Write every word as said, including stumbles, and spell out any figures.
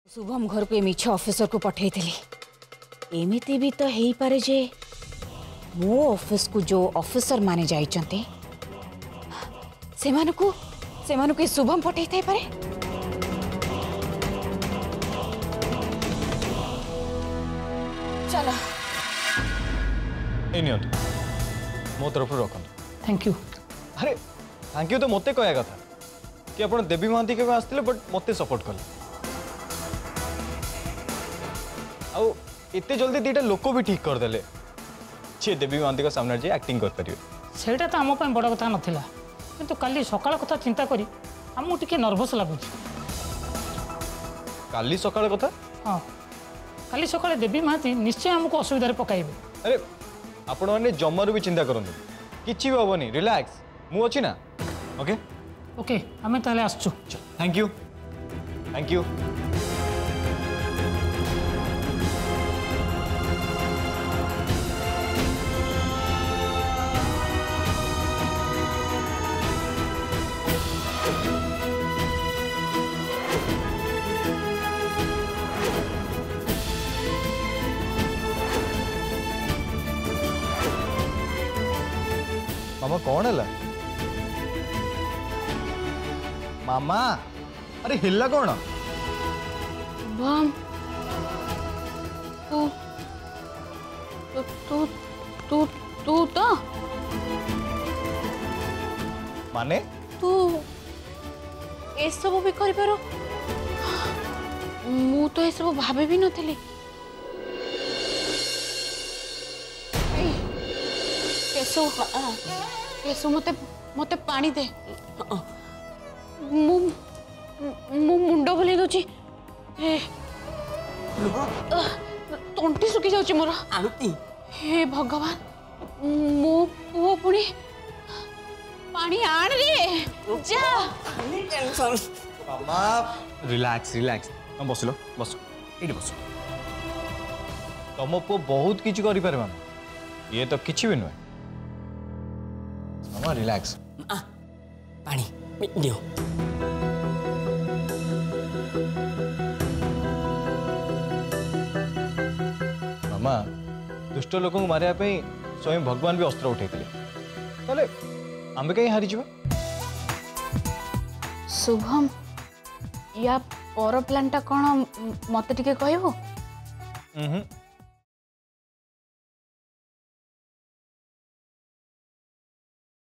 शुभम घर को मिछ ऑफिसर को पठे एमती भी तो हो पारे जे मो ऑफिस को जो ऑफिसर माने जाइचंते से मानु को से मानु के शुभम पठे थाई पारे। चलो ए मो तरफ रख। Thank you. अरे थैंक यू तो मते कहया कथा कि आपण देवी महांती के आसते बट मते सपोर्ट कले आउ इतने जल्दी दीटा लोक भी ठीक करदे सी देवी महांती का सामने जे एक्टिंग कर पारिबे सेटा तो आम बड़ कथा नाला किंतु काली सकाळ कथा चिंता करी आमको टिके नर्वस लगुच। काली सकाळ कथा हाँ काली सकाळे देवी महांती निश्चय आमको असुविधा पकाइबे। अरे आपण माने जमर भी चिंता करंतु किछि भी होबनी रिलैक्स मु अछि ना। ओके ओके आमे ताले आसछु। Thank you thank you. मामा कौन है? मामा अरे हिल्ला कौन? बम तू तू तू तू तू तो माने तू ए सब भी करि पारो मु तो ए सब भाबे भी नथिली। केसो केसो मते मते पानी दे मु मु मुंडो भले दोची ए तंटी सुखी जाउची मोर आरती। हे भगवान मो पुओ पुणी पानी आण रे जा। टेंशन मामा रिलैक्स रिलैक्स हम बसलो बस एडी बस तुम पु बहुत किछ करि पारे मामा ये तो किछ भी नुए मामा रिलैक्स। आ पानी दियो। मामा दुष्ट लोक को मारिया पे स्वयं भगवान भी अस्त्र उठे तले आमे कहीं हारी जीवा। शुभम या पर प्लान टा कौन मत टिके कहबो? हम्म